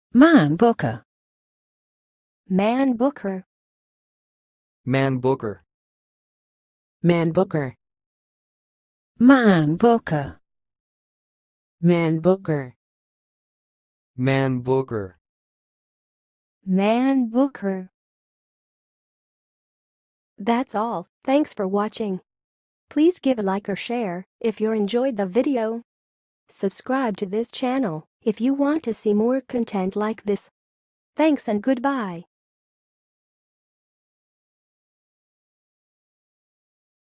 Man Booker. Man Booker. Man Booker. Man Booker. Man Booker. Man Booker. Man Booker. Man Booker. That's all. Thanks for watching. Please give a like or share if you enjoyed the video. Subscribe to this channel if you want to see more content like this. Thanks and goodbye.